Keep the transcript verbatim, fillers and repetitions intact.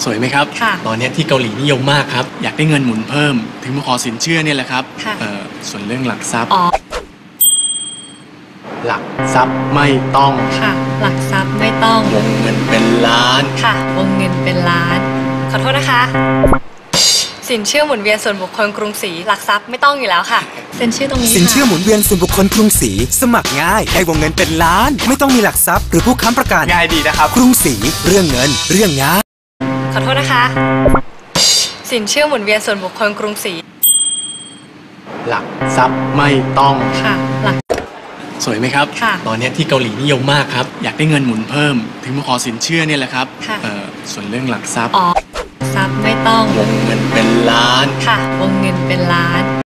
สวยไหมครับค่ะตอนนี้ที่เกาหลีนิยมมากครับอยากได้เงินหมุนเพิ่มถึงมาขอสินเชื่อเนี่ยแหละครับค่ะเอ่อส่วนเรื่องหลักทรัพย์อ๋อหลักทรัพย์ไม่ต้องค่ะ หลักทรัพย์ไม่ต้องวงเงินเป็นล้านค่ะวงเงินเป็นล้าน ขอโทษนะคะ สินเชื่อหมุนเวียนส่วนบุคคลกรุงศรีหลักทรัพย์ไม่ต้องอยู่แล้วค่ะเซ็นชื่อตรงนี้สินเชื่อหมุนเวียนส่วนบุคคลกรุงศรีสมัครง่ายได้วงเงินเป็นล้านไม่ต้องมีหลักทรัพย์หรือผู้ค้ำประกันง่ายดีนะครับกรุงศรีเรื่องเงินเรื่องง่ายขอโทษนะคะ สินเชื่อหมุนเวียนส่วนบุคคลกรุงศรีหลักทรัพย์ไม่ต้องค่ะหลักสวยไหมครับค่ะตอนนี้ที่เกาหลีนิยมมากครับอยากได้เงินหมุนเพิ่มถึงมาขอสินเชื่อเนี่ยแหละครับค่ะเอ่อส่วนเรื่องหลักทรัพย์อ๋อทรัพย์ไม่ต้องวงเงินเป็นล้านค่ะวงเงินเป็นล้าน